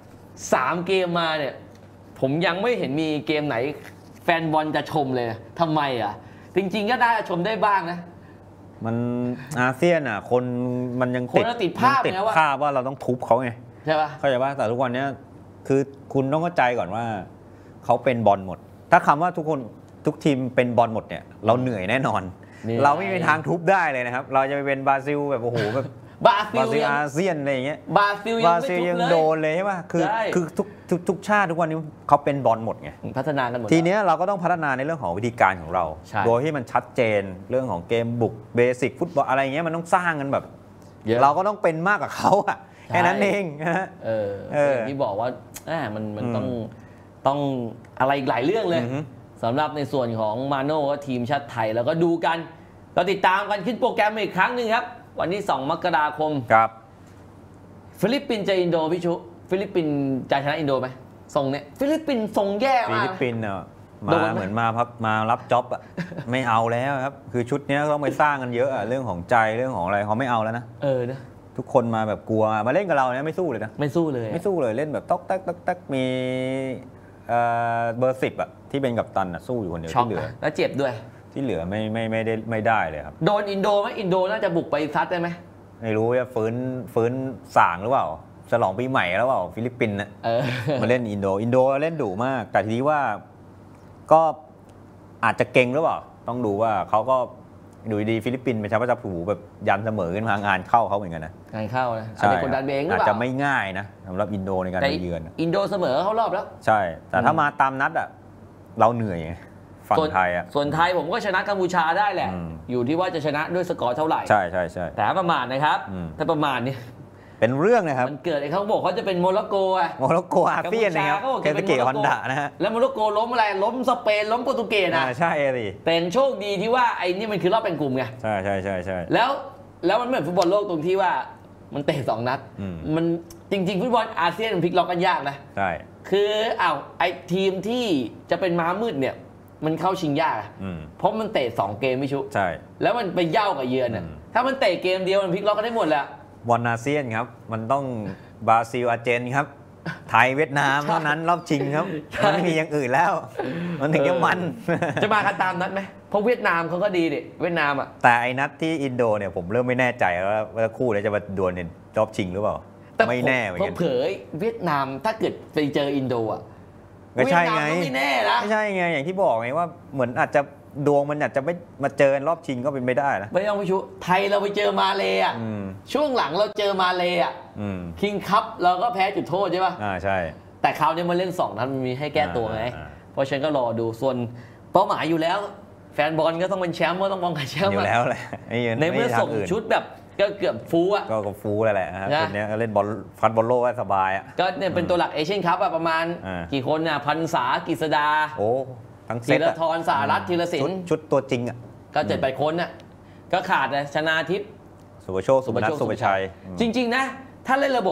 3 เกมมาเนี่ยผมยังไม่เห็นมีเกมไหนแฟนบอลจะชมเลยทำไมอ่ะจริงๆก็ได้ชมได้บ้างนะมันอาเซียนอ่ะคนมันยังติดภาพว่าเราต้องทุบเขาไงใช่ป่ะเข้าใจป่ะแต่ทุกวันนี้คือคุณต้องเข้าใจก่อนว่าเขาเป็นบอลหมดถ้าคำว่าทุกทีมเป็นบอลหมดเนี่ยเราเหนื่อยแน่นอนเราไม่มีทางทุบได้เลยนะครับเราจะไปเป็นบราซิลแบบโอ้โหแบบบราซิลอาเซียนอะไรอย่างเงี้ยบราซิลยังโดนเลยใช่ป่ะคือทุกชาติทุกวันนี้เขาเป็นบอลหมดไงพัฒนากันหมดทีนี้เราก็ต้องพัฒนาในเรื่องของวิธีการของเราโดยที่มันชัดเจนเรื่องของเกมบุกเบสิกฟุตบอลอะไรเงี้ยมันต้องสร้างกันแบบเราก็ต้องเป็นมากกว่าเขาอ่ะแค่นั้นเองนะที่บอกว่ามันต้องอะไรอีกหลายเรื่องเลยสำหรับในส่วนของมาโน่ก็ทีมชาติไทยแล้วก็ดูกันเราติดตามกันขึ้นโปรแกรมอีกครั้งหนึ่งครับวันที่2 มกราคมครับฟิลิปปินส์เจออินโดพี่ชุฟิลิปปินส์จะชนะอินโดไหมส่งเนี่ยฟิลิปปินส์ส่งแย่มากฟิลิปปินส์เนี่ยมาเหมือนมารับจ็อบอ่ะไม่เอาแล้วครับคือชุดนี้ต้องไปสร้างกันเยอะอ่ะเรื่องของใจเรื่องของอะไรเขาไม่เอาแล้วนะนะทุกคนมาแบบกลัวมาเล่นกับเราเนี่ยไม่สู้เลยนะไม่สู้เลยเล่นแบบต๊อกตักมีเบอร์10อ่ะที่เป็นกัปตันอ่ะสู้อยู่คนเดียวที่เหลือแล้วเจ็บด้วยที่เหลือไม่ได้เลยครับโดนอินโดไหมอินโดน่าจะบุกไปซัดได้ไหมไม่รู้ว่าฟื้นส่างหรือเปล่าฉลองปีใหม่แล้วเปล่าฟิลิปปินส์น่ะมาเล่นอินโดเล่นดุมากแต่ทีนี้ว่าก็อาจจะเก่งหรือเปล่าต้องดูว่าเขาก็ดูดีฟิลิปปินส์เป็นชาติผูแบบยันเสมอขึ้นมางานเข้าเขาเหมือนกันนะงานเข้านะอาจจะกดดันเองหรือเปล่าอาจจะไม่ง่ายนะสำหรับอินโดในการไปเยือนอินโดเสมอเข้ารอบแล้วใช่แต่ถ้ามาตามนัดอ่ะเราเหนื่อยฝั่งไทยอ่ะส่วนไทยผมก็ชนะกัมพูชาได้แหละอยู่ที่ว่าจะชนะด้วยสกอร์เท่าไหร่ใช่แต่ประมาทนะครับถ้าประมาทนี่เป็นเรื่องนะครับมันเกิดไอ้เขาบอกเขาจะเป็นโมร็อกโกอาเซียนนะครับเกมสเกตฮอนดานะฮะแล้วโมร็อกโกล้มอะไรล้มสเปนล้มโปรตุเกสนะใช่สิเป็นโชคดีที่ว่าไอ้นี่มันคือรอบเป็นกลุ่มไงใช่แล้วมันเหมือนฟุตบอลโลกตรงที่ว่ามันเตะ2 นัดมันจริงๆฟุตบอลอาเซียนมันพลิกล็อกกันยากนะใช่คือไอ้ทีมที่จะเป็นม้ามืดเนี่ยมันเข้าชิงยากเพราะมันเตะ2 เกมไม่ชุใช่แล้วมันไปเย่ากับเยือนน่ะถ้ามันเตะเกมเดียวมันพลิกล็อกกันได้หมดแหละบอลอาเซียนครับมันต้องบราซิลอาร์เจนครับไทยเวียดนามเท่านั้นรอบชิงครับมันไม่มีอย่างอื่นแล้วมันถึงจะมันจะมากันตามนัดไหมเพราะเวียดนามเขาก็ดีดิเวียดนามอ่ะแต่ไอ้นัดที่อินโดเนี่ยผมเริ่มไม่แน่ใจว่าคู่นี้จะมาดวลในรอบชิงหรือเปล่าไม่แน่เหมือนกันเผยเวียดนามถ้าเกิดไปเจออินโดอ่ะไม่ใช่ไงไม่แน่นะไม่ใช่ไงอย่างที่บอกไงว่าเหมือนอาจจะดวงมันอาจจะไม่มาเจอรอบชิงก็เป็นไม่ได้นะไม่ต้องไปชูไทยเราไปเจอมาเลย์ช่วงหลังเราเจอมาเลย์คิงคัพเราก็แพ้จุดโทษใช่ป่ะใช่แต่คราวนี้มาเล่น2 นัดมันมีให้แก้ตัวไงเพราะฉันก็รอดูส่วนเป้าหมายอยู่แล้วแฟนบอลก็ต้องเป็นแชมป์ก็ต้องป้องกันแชมป์อยู่แล้วแหละในเมื่อส่งชุดแบบก็เกือบฟูอ่ะก็ฟูแหละครับคนนี้เล่นบอลฟัดบอลโลกสบายอ่ะก็เนี่ยเป็นตัวหลักเอเชียนคัพประมาณกี่คนน่ะพันษากฤษดาโอ้ทั้งเซตธีรทรสารัตน์ธีรศิลป์ชุดตัวจริงอ่ะก็7-8 คนน่ะก็ขาดชนาทิพย์สุภโชคสุพนัทสุภชัยจริงๆนะถ้าเล่นระบบ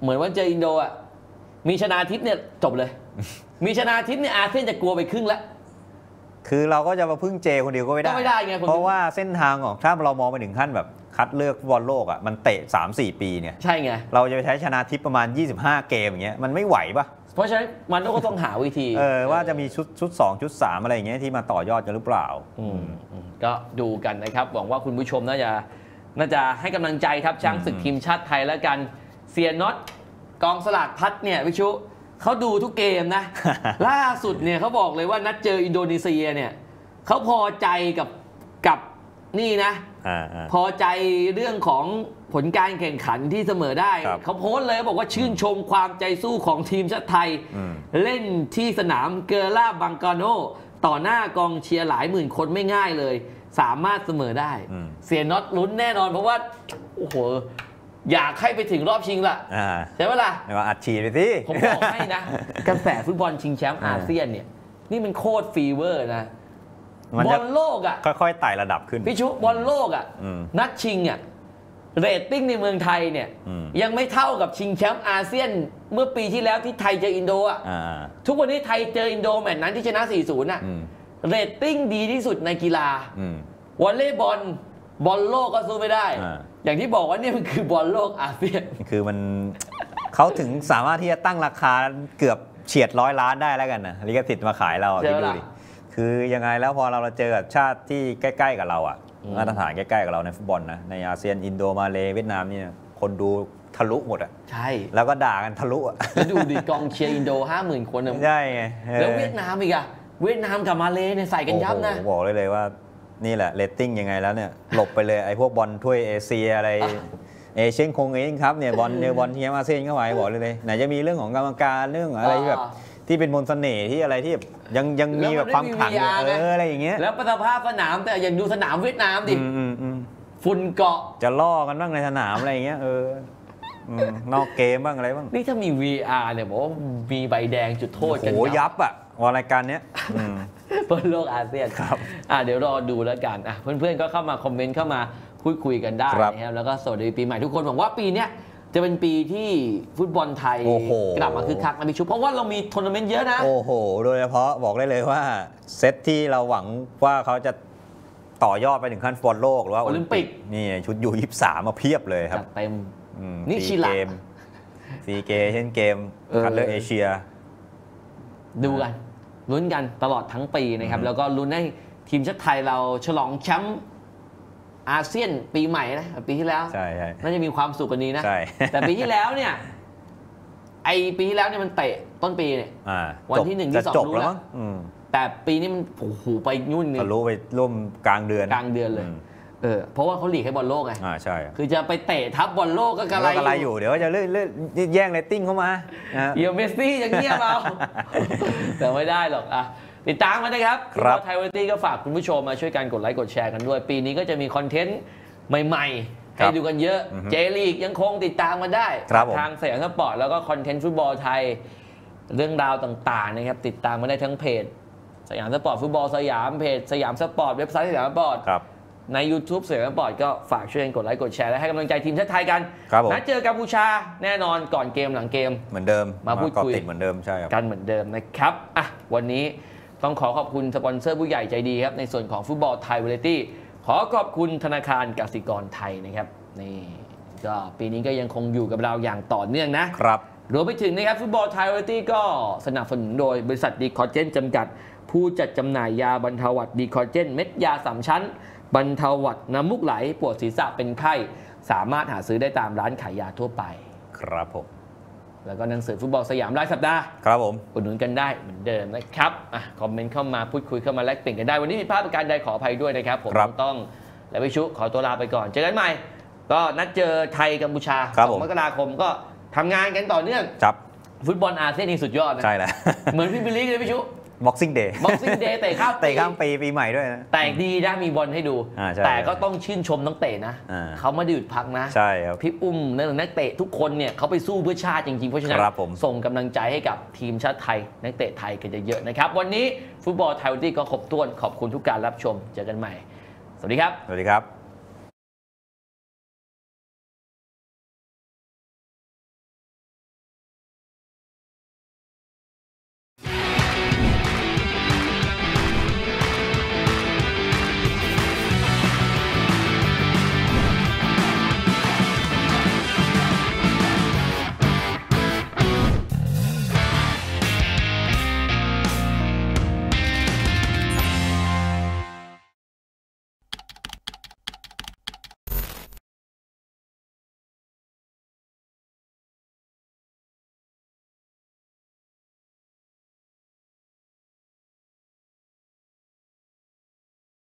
เหมือนว่าเจออินโดอ่ะมีชนาทิพย์เนี่ยจบเลย มีชนาทิพย์เนี่ยอาเซียนจะกลัวไปครึ่งแล้วคือเราก็จะมาพึ่งเจคนเดียวก็ไม่ได้ไงเพราะว่าเส้นทางของถ้าเรามองไปถึงขั้นแบบคัดเลือกฟุตบอลโลกอ่ะมันเตะ 3-4 ปีเนี่ยใช่ไงเราจะไปใช้ชนะทิพย์ประมาณ25เกมอย่างเงี้ยมันไม่ไหวปะเพราะฉะนั้นมันก็ต้องหาวิธีว่าจะมีชุด2ชุด3อะไรอย่างเงี้ยที่มาต่อยอดกันหรือเปล่าก็ดูกันนะครับหวังว่าคุณผู้ชมน่าจะให้กำลังใจครับช้างศึกทีมชาติไทยแล้วกันเซียนน็อตกองสลากพัดเนี่ยวิชุเขาดูทุกเกมนะ ล่าสุดเนี่ยเขาบอกเลยว่านัดเจออินโดนีเซียเนี่ยเขาพอใจกับนี่นะพอใจเรื่องของผลการแข่งขันที่เสมอได้เขาโพสต์เลยบอกว่าชื่นชมความใจสู้ของทีมชาติไทยเล่นที่สนามเกอร่าบังกาโนต่อหน้ากองเชียร์หลายหมื่นคนไม่ง่ายเลยสามารถเสมอได้เสียน็อตลุ้นแน่นอนเพราะว่าโอ้โหอยากให้ไปถึงรอบชิงละใช่ไหมล่ะอัดฉีดไปสิผมบอกให้นะกระแสฟุตบอลชิงแชมป์อาเซียนเนี่ยนี่มันโคตรฟีเวอร์นะบอลโลกอ่ะค่อยๆไต่ระดับขึ้นพี่ชุบอลโลกอ่ะนัดชิงอ่ะเรตติ้งในเมืองไทยเนี่ยยังไม่เท่ากับชิงแชมป์อาเซียนเมื่อปีที่แล้วที่ไทยเจออินโดอ่ะทุกวันนี้ไทยเจออินโดแมตช์นั้นที่ชนะ 4-0 น่ะเรตติ้งดีที่สุดในกีฬาวอลเลย์บอลบอลโลกก็สู้ไม่ได้อย่างที่บอกว่านี่มันคือบอลโลกอาเซียนคือมันเขาถึงสามารถที่จะตั้งราคาเกือบเฉียด100 ล้านได้แล้วกันนะลิขสิทธิ์มาขายเราคิดดูดิคือยังไงแล้วพอเราเจอกับชาติที่ใกล้ๆกับเราอ่ะมาตรฐานใกล้ๆกับเราในฟุตบอลนะในอาเซียนอินโดมาเลเวียดนามนี่คนดูทะลุหมดอ่ะใช่แล้วก็ด่ากันทะลุอ่ะแล้วดูดิกองเชียร์อินโด 50,000 คนใช่ไงแล้วเวียดนามอีกอ่ะเวียดนามกับมาเลเนี่ยใส่กันยับนะบอกเลยว่านี่แหละเรตติ้งยังไงแล้วเนี่ยหลบไปเลยไอ้พวกบอลถ้วยเอเชียอะไรเอเชียนคงเองครับเนี่ยบอลทีมอาเซียนเข้าไปบอกเลยไหนจะมีเรื่องของกรรมการเรื่องอะไรแบบที่เป็นมนต์เสน่ห์ที่อะไรที่ยังมีแบบความขลังอะไรอย่างเงี้ยแล้วสภาพสนามแต่อย่างดูสนามเวียดนามดิฝุ่นเกาะจะล่อกันบ้างในสนามอะไรอย่างเงี้ยนอกเกมบ้างอะไรบ้างนี่ถ้ามี VR เนี่ยบอกว่ามีใบแดงจุดโทษกันโอ้ยับอ่ะวันรายการเนี้ยบอลโลกอาเซียนครับเดี๋ยวรอดูแล้วกันเพื่อนๆก็เข้ามาคอมเมนต์เข้ามาพูดคุยกันได้นะครับแล้วก็สวัสดีปีใหม่ทุกคนหวังว่าปีนี้จะเป็นปีที่ฟุตบอลไทยกลับมาคึกคักนะพี่ชุบเพราะว่าเรามีทัวร์นาเมนต์เยอะนะโอ้โหโดยเฉพาะบอกได้เลยว่าเซตที่เราหวังว่าเขาจะต่อยอดไปถึงขั้นฟุตบอลโลกหรือว่าโอลิมปิกนี่ชุดยู23มาเพียบเลยครับเต็มนี่ชิลาซีเกมเช่นเกมคัดเลือกเอเชียดูกันลุ้นกันตลอดทั้งปีนะครับแล้วก็ลุ้นให้ทีมชาติไทยเราฉลองแชมป์อาเซียนปีใหม่นะปีที่แล้วใช่น่าจะมีความสุขกว่านี้นะใช่แต่ปีที่แล้วเนี่ยปีที่แล้วเนี่ยมันเตะต้นปีเนี่ยวันที่1ที่2รู้แล้วแต่ปีนี้มันโอ้โหไปยุ่นทะลุไปร่วมกลางเดือนเลยเพราะว่าเขาหลีกให้บอลโลกไงใช่คือจะไปเตะทับบอลโลกก็กระไรอยู่เดี๋ยวจะเลื่อนแย่งเรตติ้งเข้ามาเดี๋ยวเมสซี่อย่างเงี้ยเราแต่ไม่ได้หรอกติดตามกันนะครับไทยวอร์ตี้ก็ฝากคุณผู้ชมมาช่วยกันกดไลค์กดแชร์กันด้วยปีนี้ก็จะมีคอนเทนต์ใหม่ๆให้ดูกันเยอะเจลีกยังคงติดตามกันได้ทางสยามสปอร์ตแล้วก็คอนเทนต์ฟุตบอลไทยเรื่องราวต่างๆนะครับติดตามกันได้ทั้งเพจสยามสปอร์ตฟุตบอลสยามเพจสยามสปอร์ตเว็บไซต์สยามสปอร์ตใน YouTube สยามสปอร์ตก็ฝากช่วยกันกดไลค์กดแชร์และให้กำลังใจทีมชาติไทยกันนัดเจอกัมพูชาแน่นอนก่อนเกมหลังเกมเหมือนเดิมมาพูดคุยเหมือนเดิมใช่ครับกันเหมือนเดิมนะครับวันนี้ต้องขอบคุณสปอนเซอร์ผู้ใหญ่ใจดีครับในส่วนของฟุตบอลไทยวาไรตี้ขอขอบคุณธนาคารกสิกรไทยนะครับนี่ก็ปีนี้ก็ยังคงอยู่กับเราอย่างต่อเนื่องนะครับรวมไปถึงนะครับฟุตบอลไทยวาไรตี้ก็สนับสนุนโดยบริษัทดีคอเจนจำกัดผู้จัดจำหน่ายยาบรรเทาหวัดดีคอเจนเม็ดยา3ชั้นบรรเทาหวัดน้ำมูกไหลปวดศีรษะเป็นไข้สามารถหาซื้อได้ตามร้านขายยาทั่วไปครับผมแล้วก็หนังสือฟุตบอลสยามรายสัปดาห์ครับผมอุดหนุนกันได้เหมือนเดิมนะครับคอมเมนต์เข้ามาพูดคุยเข้ามาแลกเปลี่ยนกันได้วันนี้มีพลาดประการใดขออภัยด้วยนะครับผมต้องและวิชุขอตัวลาไปก่อนเจอกันใหม่ก็นัดเจอไทยกัมพูชา2 มกราคมก็ทำงานกันต่อเนื่องฟุตบอลอาเซียนนี่สุดยอดนะใช่แล้วเหมือนพี่บิลลี่เลยวิชุ Boxing Day เตะข้ามปีใหม่ด้วยนะแต่ดีนะมีบอลให้ดูแต่ก็ต้องชื่นชมนักเตะนะเขาไม่ได้หยุดพักนะใช่ครับพี่อุ้มนักเตะทุกคนเนี่ยเขาไปสู้เพื่อชาติจริงๆเพราะฉะนั้นส่งกำลังใจให้กับทีมชาติไทยนักเตะไทยกันเยอะๆนะครับวันนี้ฟุตบอลไทยวันนี้ก็ครบถ้วนขอบคุณทุกการรับชมเจอกันใหม่สวัสดีครับสวัสดีครับ